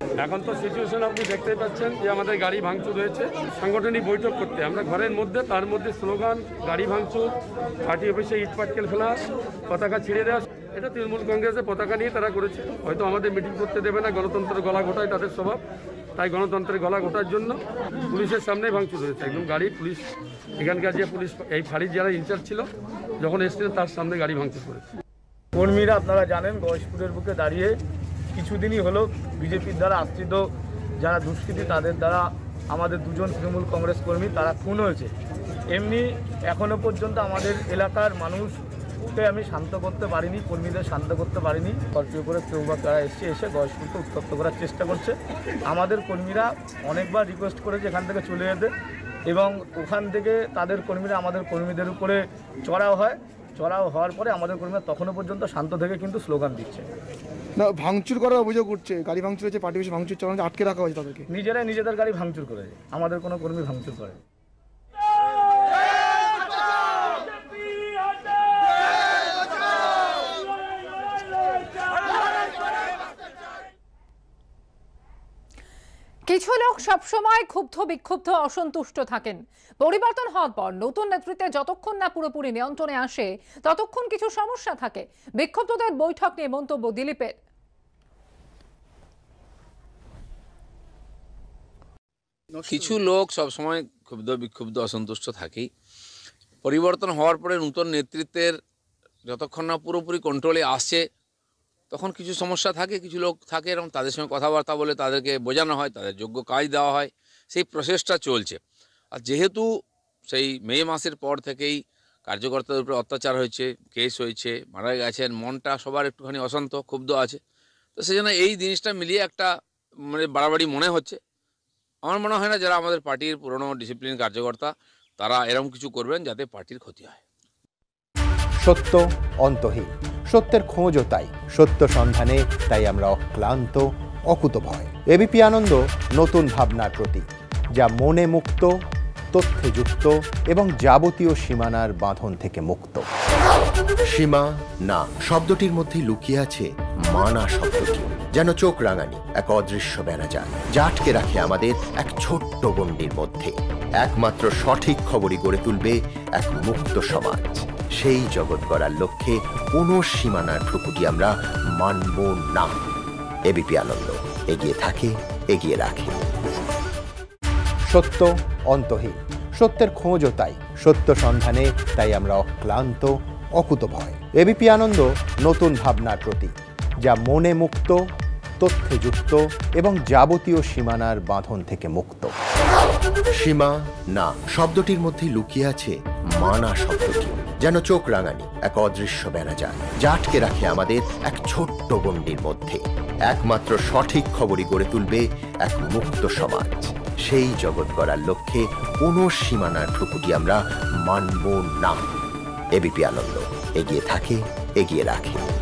এখন তো সিচুয়েশন আপনি দেখতেই পাচ্ছেন যে আমাদের গাড়ি ভাঙচুর হয়েছে। সাংগঠনিক বৈঠক করতে আমরা ঘরের মধ্যে, তার মধ্যে স্লোগান, গাড়ি ভাঙচুর, পার্টি অফিসে ইট পাটকেল ফেলা, পতাকা ছিঁড়ে দেওয়া, এটা তৃণমূল কংগ্রেসের পতাকা নিয়ে তারা করেছে। হয়তো আমাদের মিটিং করতে দেবে না, গণতন্ত্রের গলা ঘোটায় তাদের স্বভাব, তাই গণতন্ত্রের গলা ঘোটার জন্য পুলিশের সামনেই ভাঙচুর হয়েছে। একদম গাড়ি পুলিশ, এখানকার যে পুলিশ এই ফাঁড়ির যারা ইনচার্জ ছিল যখন এসেছিলেন তার সামনে গাড়ি ভাঙচুর করেছে। কর্মীরা আপনারা জানেন গয়েশপুরের বুকে দাঁড়িয়ে কিছুদিনই হলো বিজেপির দ্বারা আশ্রিত যারা দুষ্কৃতী তাদের দ্বারা আমাদের দুজন তৃণমূল কংগ্রেস কর্মী তারা খুন হয়েছে। এমনি এখনও পর্যন্ত আমাদের এলাকার মানুষকে আমি শান্ত করতে পারিনি, কর্মীদের শান্ত করতে পারিনি। স্করপিও করে কেউ বা তারা এসে গয়েশপুরকে উত্তপ্ত করার চেষ্টা করছে। আমাদের কর্মীরা অনেকবার রিকোয়েস্ট করেছে এখান থেকে চলে যেতে, এবং ওখান থেকে তাদের কর্মীরা আমাদের কর্মীদের উপরে চড়াও হওয়ার পরে আমাদের কর্মীরা তখনও পর্যন্ত শান্ত থেকে কিন্তু স্লোগান দিচ্ছে। না, ভাঙচুর করার অভিযোগ উঠছে, গাড়ি ভাঙচুর হচ্ছে, পার্টি অফিসে ভাঙচুর চালানো, আটকে রাখা হয়েছে তাদেরকে। নিজেরাই নিজেদের গাড়ি ভাঙচুর করেছে, আমাদের কোনো কর্মী ভাঙচুর করে। কিছু লোক সবসময় ক্ষুব্ধ, বিক্ষুব্ধ, অসন্তুষ্ট থাকেন। পরিবর্তন হওয়ার পর নতুন নেতৃত্বে যতক্ষণ না পুরোপুরি নিয়ন্ত্রণে আসে ততক্ষণ কিছু সমস্যা থাকে। বিক্ষুব্ধদের বৈঠক নিয়ে মন্তব্য দিলীপের। কিছু লোক সবসময় ক্ষুব্ধ, বিক্ষুব্ধ, অসন্তুষ্ট থাকেই। পরিবর্তন হওয়ার পরে নতুন নেতৃত্বের যতক্ষণ না পুরোপুরি কন্ট্রোলে আসছে তখন কিছু সমস্যা থাকে। কিছু লোক থাকে এবং তাদের সঙ্গে কথাবার্তা বলে তাদেরকে বোঝানো হয়, তাদের যোগ্য কাজ দেওয়া হয়, সেই প্রসেসটা চলছে। আর যেহেতু সেই মে মাসের পর থেকেই কার্যকর্তাদের উপরে অত্যাচার হয়েছে, কেস হয়েছে, মারা গেছেন, মনটা সবার একটুখানি অশান্ত, ক্ষুব্ধ আছে। তো সেই জন্য এই জিনিসটা মিলিয়ে একটা বাড়াবাড়ি মনে হচ্ছে। আমার মনে হয় না যারা আমাদের পার্টির পুরনো ডিসিপ্লিন কার্যকর্তা তারা এরকম কিছু করবেন যাতে পার্টির ক্ষতি হয়। সত্য অন্তহীন, সত্যের খোঁজও তাই, সত্য সন্ধানে তাই আমরা অক্লান্ত, অকুতভয়। এবিপি আনন্দ নতুন ভাবনার প্রতীক, যা মনে মুক্ত, তথ্যে যুক্ত এবং যাবতীয় সীমানার বাঁধন থেকে মুক্ত। সীমা না শব্দটির মধ্যে লুকিয়ে আছে মানা শব্দটি, যেন চোখ রাঙানি এক অদৃশ্য বেড়াজাল, যা আটকে রাখে আমাদের এক ছোট্ট গণ্ডির মধ্যে। একমাত্র সঠিক খবরই গড়ে তুলবে এক মুক্ত সমাজ। সেই জগৎ গড়ার লক্ষ্যে কোনো সীমানার ঠুকুটি আমরা মানব না। এবিপি আনন্দ এগিয়ে থাকে, এগিয়ে রাখে। সত্য অন্তহীন, সত্যের খোঁজও তাই, সত্য সন্ধানে তাই আমরা অক্লান্ত, অকুতভয়। এবিপি আনন্দ নতুন ভাবনার প্রতীক, যা মনে মুক্ত, তথ্যে যুক্ত এবং যাবতীয় সীমানার বাঁধন থেকে মুক্ত। সীমা না শব্দটির মধ্যে লুকিয়ে আছে মানা শব্দটি, যেন চোখ রাঙানি এক অদৃশ্য বেড়াজাল, যা আটকে রাখে আমাদের এক ছোট্ট গণ্ডির মধ্যে। একমাত্র সঠিক খবরই গড়ে তুলবে এক মুক্ত সমাজ। সেই জগৎ গড়ার লক্ষ্যে কোনো সীমানার ঠুকুটি আমরা মানব না। এবিপি আনন্দ এগিয়ে থাকে, এগিয়ে রাখে।